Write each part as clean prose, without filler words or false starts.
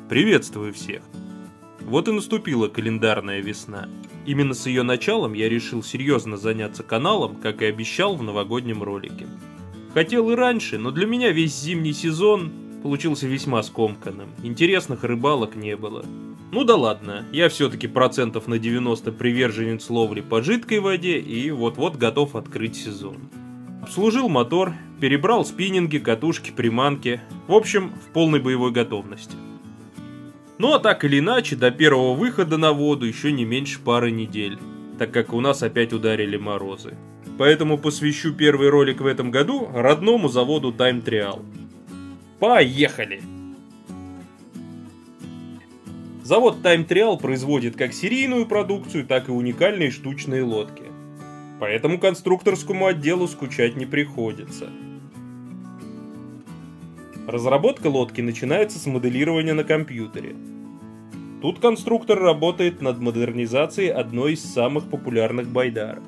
Приветствую всех! Вот и наступила календарная весна. Именно с ее началом я решил серьезно заняться каналом, как и обещал в новогоднем ролике. Хотел и раньше, но для меня весь зимний сезон получился весьма скомканным. Интересных рыбалок не было. Ну да ладно, я все-таки процентов на 90 приверженец ловли по жидкой воде и вот-вот готов открыть сезон. Обслужил мотор, перебрал спиннинги, катушки, приманки. В общем, в полной боевой готовности. Ну а так или иначе, до первого выхода на воду еще не меньше пары недель, так как у нас опять ударили морозы. Поэтому посвящу первый ролик в этом году родному заводу Time Trial. Поехали! Завод Time Trial производит как серийную продукцию, так и уникальные штучные лодки. Поэтому конструкторскому отделу скучать не приходится. Разработка лодки начинается с моделирования на компьютере. Тут конструктор работает над модернизацией одной из самых популярных байдарок.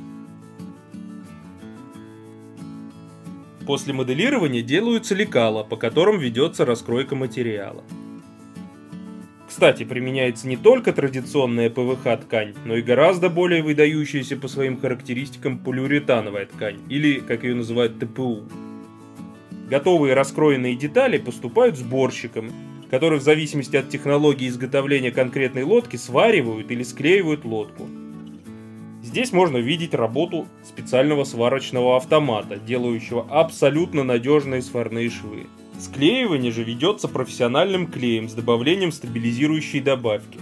После моделирования делаются лекала, по которым ведется раскройка материала. Кстати, применяется не только традиционная ПВХ-ткань, но и гораздо более выдающаяся по своим характеристикам полиуретановая ткань, или, как ее называют, ТПУ. Готовые раскроенные детали поступают сборщикам, которые в зависимости от технологии изготовления конкретной лодки сваривают или склеивают лодку. Здесь можно видеть работу специального сварочного автомата, делающего абсолютно надежные сварные швы. Склеивание же ведется профессиональным клеем с добавлением стабилизирующей добавки.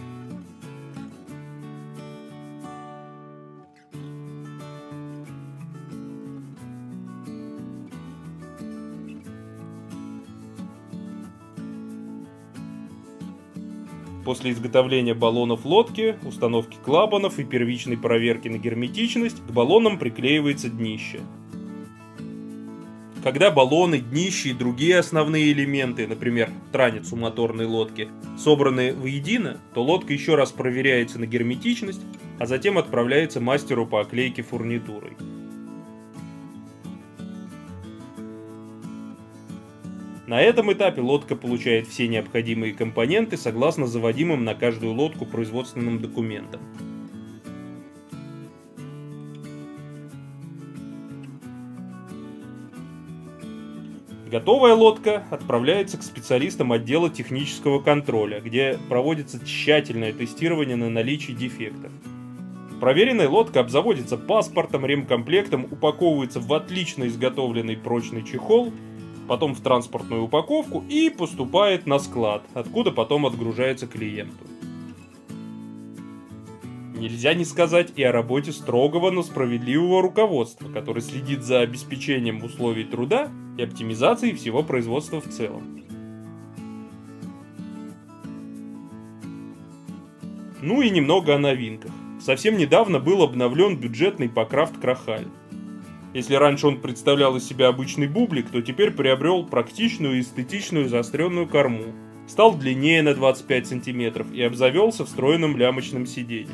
После изготовления баллонов лодки, установки клапанов и первичной проверки на герметичность, к баллонам приклеивается днище. Когда баллоны, днище и другие основные элементы, например, транец у моторной лодки, собраны воедино, то лодка еще раз проверяется на герметичность, а затем отправляется мастеру по оклейке фурнитурой. На этом этапе лодка получает все необходимые компоненты согласно заводимым на каждую лодку производственным документам. Готовая лодка отправляется к специалистам отдела технического контроля, где проводится тщательное тестирование на наличие дефектов. Проверенная лодка обзаводится паспортом, ремкомплектом, упаковывается в отлично изготовленный прочный чехол, потом в транспортную упаковку и поступает на склад, откуда потом отгружается клиенту. Нельзя не сказать и о работе строгого, но справедливого руководства, который следит за обеспечением условий труда и оптимизацией всего производства в целом. Ну и немного о новинках. Совсем недавно был обновлен бюджетный Покрафт Крахаль. Если раньше он представлял из себя обычный бублик, то теперь приобрел практичную и эстетичную заостренную корму, стал длиннее на 25 см и обзавелся встроенным лямочным сиденьем.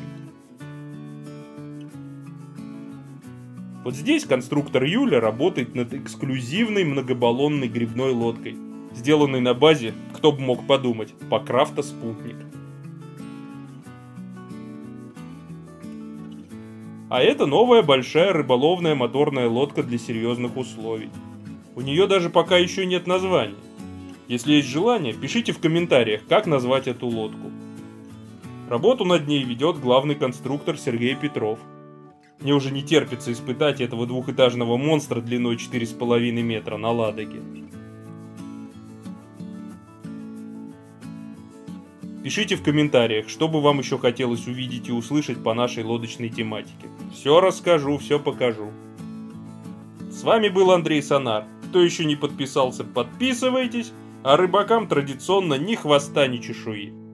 Вот здесь конструктор Юля работает над эксклюзивной многобаллонной грибной лодкой, сделанной на базе, кто бы мог подумать, Покрафта Спутник. А это новая большая рыболовная моторная лодка для серьезных условий. У нее даже пока еще нет названия. Если есть желание, пишите в комментариях, как назвать эту лодку. Работу над ней ведет главный конструктор Сергей Петров. Мне уже не терпится испытать этого двухэтажного монстра длиной 4,5 метра на Ладоге. Пишите в комментариях, что бы вам еще хотелось увидеть и услышать по нашей лодочной тематике. Все расскажу, все покажу. С вами был Андрей Сонар. Кто еще не подписался, подписывайтесь. А рыбакам традиционно ни хвоста, ни чешуи.